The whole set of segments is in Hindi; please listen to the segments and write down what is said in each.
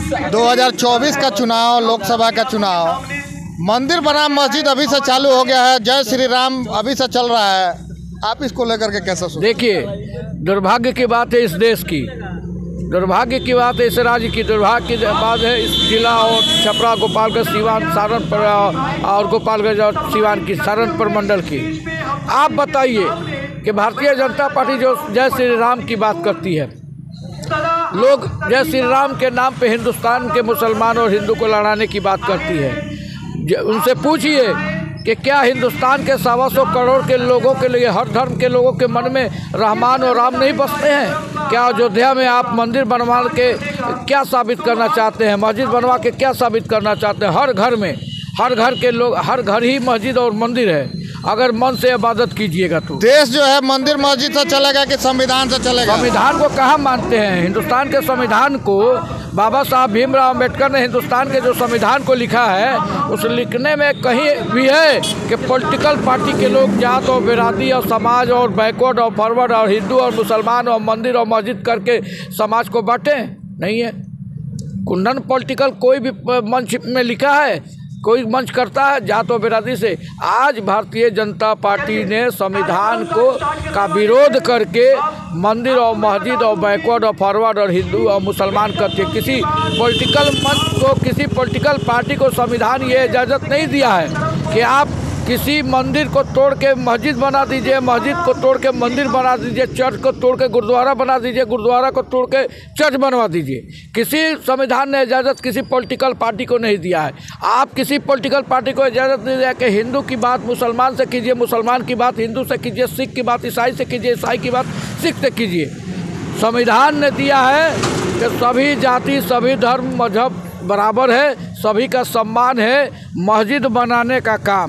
2024 का चुनाव, लोकसभा का चुनाव, मंदिर बनाम मस्जिद अभी से चालू हो गया है, जय श्री राम अभी से चल रहा है, आप इसको लेकर के कैसा सोचते? देखिए, दुर्भाग्य की बात है इस देश की, दुर्भाग्य की बात है इस राज्य की, दुर्भाग्य की बात है इस जिला और छपरा, गोपालगंज, सीवान, सहारनपुर और गोपालगंज और सीवान की, सहारनपुर मंडल की। आप बताइए कि भारतीय जनता पार्टी जो जय श्री राम की बात करती है, लोग जय श्री राम के नाम पे हिंदुस्तान के मुसलमान और हिंदू को लड़ाने की बात करती है। उनसे पूछिए कि क्या हिंदुस्तान के 125 करोड़ के लोगों के लिए, हर धर्म के लोगों के मन में रहमान और राम नहीं बसते हैं? क्या अयोध्या में आप मंदिर बनवा के क्या साबित करना चाहते हैं? मस्जिद बनवा के क्या साबित करना चाहते हैं? हर घर में, हर घर के लोग, हर घर ही मस्जिद और मंदिर है। अगर मन से इबादत कीजिएगा तो देश जो है मंदिर मस्जिद से चलेगा कि संविधान से चलेगा? संविधान को कहाँ मानते हैं? हिंदुस्तान के संविधान को बाबा साहब भीमराव अम्बेडकर ने हिंदुस्तान के जो संविधान को लिखा है, उस लिखने में कहीं भी है कि पॉलिटिकल पार्टी के लोग जात और बिरादरी और समाज और बैकवर्ड और फॉरवर्ड और हिंदू और मुसलमान और मंदिर और मस्जिद करके समाज को बांटे? नहीं है। कुंडन पॉलिटिकल कोई भी मंच में लिखा है, कोई मंच करता है जात और बिरादरी से? आज भारतीय जनता पार्टी ने संविधान का विरोध करके मंदिर और मस्जिद और बैकवर्ड और फॉरवर्ड और हिंदू और मुसलमान करके किसी पॉलिटिकल मंच को, किसी पॉलिटिकल पार्टी को संविधान ये इजाज़त नहीं दिया है कि आप किसी मंदिर को तोड़ के मस्जिद बना दीजिए, मस्जिद को तोड़ के मंदिर बना दीजिए, चर्च को तोड़ के गुरुद्वारा बना दीजिए, गुरुद्वारा को तोड़ के चर्च बनवा दीजिए। किसी संविधान ने इजाज़त किसी पॉलिटिकल पार्टी को नहीं दिया है। आप किसी पॉलिटिकल पार्टी को इजाज़त नहीं दिया कि हिंदू की बात मुसलमान से कीजिए, मुसलमान की बात हिंदू से कीजिए, सिख की बात ईसाई से कीजिए, ईसाई की बात सिख से कीजिए। संविधान ने दिया है कि सभी जाति, सभी धर्म, मजहब बराबर है, सभी का सम्मान है। मस्जिद बनाने का काम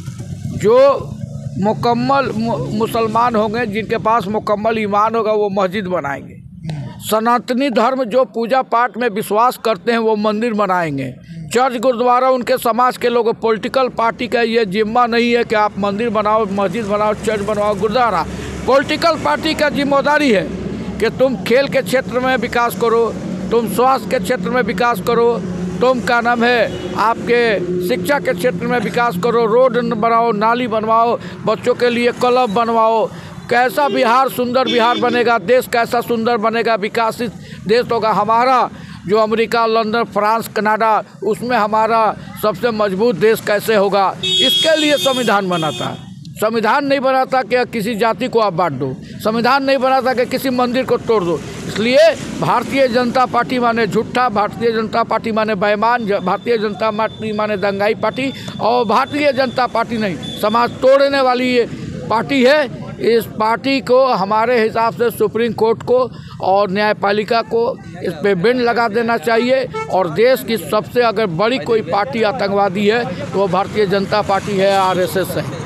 जो मुकम्मल मुसलमान होंगे, जिनके पास मुकम्मल ईमान होगा, वो मस्जिद बनाएंगे। सनातनी धर्म जो पूजा पाठ में विश्वास करते हैं, वो मंदिर बनाएंगे। चर्च, गुरुद्वारा उनके समाज के लोग, पॉलिटिकल पार्टी का ये जिम्मा नहीं है कि आप मंदिर बनाओ, मस्जिद बनाओ, चर्च बनवाओ, गुरुद्वारा। पॉलिटिकल पार्टी का जिम्मेदारी है कि तुम खेल के क्षेत्र में विकास करो, तुम स्वास्थ्य के क्षेत्र में विकास करो, तुम क्या नाम है आपके शिक्षा के क्षेत्र में विकास करो, रोड बनाओ, नाली बनवाओ, बच्चों के लिए क्लब बनवाओ। कैसा बिहार सुंदर बिहार बनेगा, देश कैसा सुंदर बनेगा, विकसित देश होगा हमारा। जो अमेरिका, लंदन, फ्रांस, कनाडा, उसमें हमारा सबसे मजबूत देश कैसे होगा, इसके लिए संविधान बनाता है। संविधान नहीं बनाता कि किसी जाति को आप बांट दो, संविधान नहीं बनाता कि किसी मंदिर को तोड़ दो। इसलिए भारतीय जनता पार्टी माने झूठा, भारतीय जनता पार्टी माने बेईमान, भारतीय जनता पार्टी माने दंगाई पार्टी, और भारतीय जनता पार्टी नहीं, समाज तोड़ने वाली ये पार्टी है। इस पार्टी को हमारे हिसाब से सुप्रीम कोर्ट को और न्यायपालिका को इस पे बैन लगा देना चाहिए। और देश की सबसे अगर बड़ी कोई पार्टी आतंकवादी है तो वो भारतीय जनता पार्टी है, RSS है।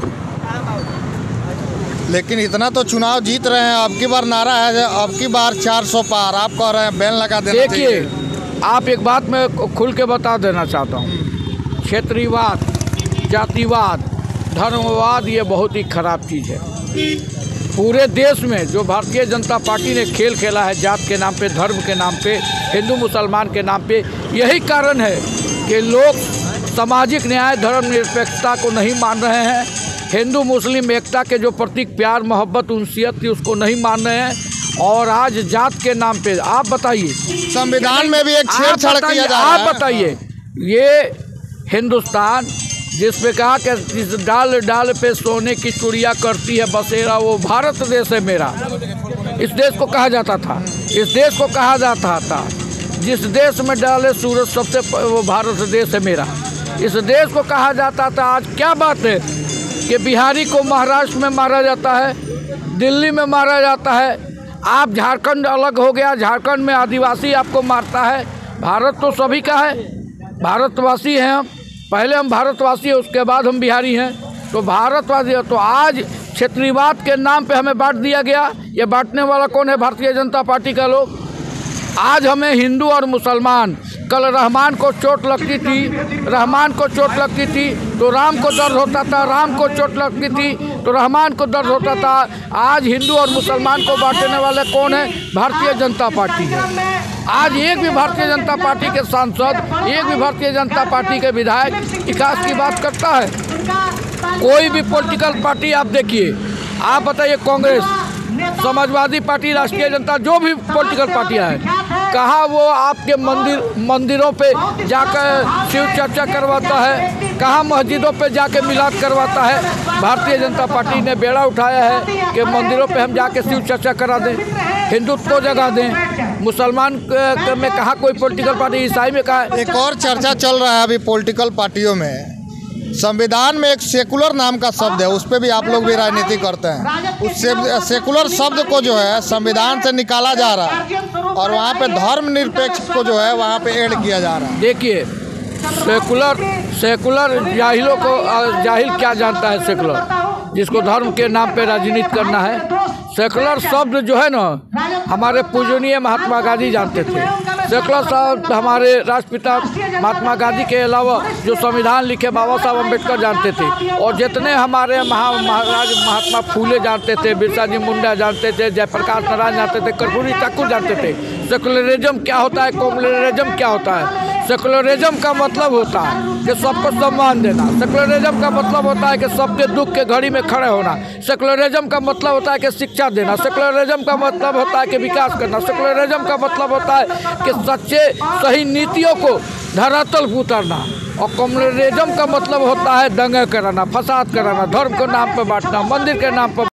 लेकिन इतना तो चुनाव जीत रहे हैं, अब की बार नारा है अब की बार 400 पार, आप कह रहे हैं बैन लगा देना चाहिए। देखिए, आप एक बात मैं खुल के बता देना चाहता हूँ, क्षेत्रीयवाद, जातिवाद, धर्मवाद ये बहुत ही खराब चीज़ है। पूरे देश में जो भारतीय जनता पार्टी ने खेल खेला है जात के नाम पे, धर्म के नाम पे, हिंदू मुसलमान के नाम पे, यही कारण है कि लोग सामाजिक न्याय, धर्मनिरपेक्षता को नहीं मान रहे हैं। हिंदू मुस्लिम एकता के जो प्रतीक प्यार, मोहब्बत, उनसियत थी, उसको नहीं मान रहे हैं। और आज जात के नाम पे आप बताइए, संविधान में भी एक छेड़छाड़ किया जा रहा है। आप बताइए, ये हिंदुस्तान जिसपे कहा कि जिस डाल डाल पे सोने की चूड़ियाँ करती है बसेरा, वो भारत देश है मेरा। इस देश को कहा जाता था, इस देश को कहा जाता था जिस देश में डाले सूरज सबसे, वो भारत देश है मेरा। इस देश को कहा जाता था। आज क्या बात है कि बिहारी को महाराष्ट्र में मारा जाता है, दिल्ली में मारा जाता है, आप झारखंड अलग हो गया, झारखंड में आदिवासी आपको मारता है। भारत तो सभी का है, भारतवासी हैं हम, पहले हम भारतवासी हैं, उसके बाद हम बिहारी हैं, तो भारतवासी है। तो आज क्षेत्रीयवाद के नाम पे हमें बांट दिया गया। ये बांटने वाला कौन है? भारतीय जनता पार्टी का लोग। आज हमें हिंदू और मुसलमान, कल रहमान को चोट लगती थी, रहमान को चोट लगती थी तो राम को दर्द होता था, राम को चोट लगती थी तो रहमान को दर्द होता था। आज हिंदू और मुसलमान को बांटने वाले कौन है? भारतीय जनता पार्टी है। आज एक भी भारतीय जनता पार्टी के सांसद, एक भी भारतीय जनता पार्टी के विधायक विकास की बात करता है? कोई भी पॉलिटिकल पार्टी आप देखिए, आप बताइए, कांग्रेस, समाजवादी पार्टी, राष्ट्रीय जनता, जो भी पॉलिटिकल पार्टियां हैं, कहाँ वो आपके मंदिरों पे जाकर शिव चर्चा करवाता है? कहाँ मस्जिदों पे जाके मिलाद करवाता है? भारतीय जनता पार्टी ने बेड़ा उठाया है कि मंदिरों पे हम जाके शिव चर्चा करा दें, हिंदुत्व को जगह दें। मुसलमान में कहाँ कोई पॉलिटिकल पार्टी, ईसाई में कहाँ? एक और चर्चा चल रहा है अभी पॉलिटिकल पार्टियों में, संविधान में एक सेकुलर नाम का शब्द है, उस पर भी आप लोग भी राजनीति करते हैं। उस सेकुलर शब्द को जो है संविधान से निकाला जा रहा है और वहाँ पे धर्मनिरपेक्ष को जो है वहाँ पे ऐड किया जा रहा है। देखिए, सेकुलर जाहिलों को, जाहिल क्या जानता है सेकुलर? जिसको धर्म के नाम पे राजनीति करना है। सेकुलर शब्द जो है ना, हमारे पूजनीय महात्मा गांधी जानते थे। सेकुलर शब्द हमारे राष्ट्रपिता महात्मा गांधी के अलावा जो संविधान लिखे बाबा साहब अम्बेडकर जानते थे, और जितने हमारे महाराज महात्मा फूले जानते थे, बिरसा जी मुंडा जानते थे, जयप्रकाश नारायण जानते थे, कर्पूरी ठाकुर जानते थे। सेकुलरिज्म क्या होता है, कम्युनलिज्म क्या होता है? सेकुलरिज्म का मतलब होता है कि सबको सम्मान देना। सेकुलरिज्म का मतलब होता है कि सबके दुख के घड़ी में खड़े होना। सेकुलरिज्म का मतलब होता है कि शिक्षा देना। सेकुलरिज्म का मतलब होता है कि विकास करना। सेकुलरिज्म का मतलब होता है कि सच्चे सही नीतियों को धरातल पर उतारना। और कम्युनलिज्म का मतलब होता है दंगे कराना, फसाद कराना, धर्म के नाम पर बांटना, मंदिर के नाम पर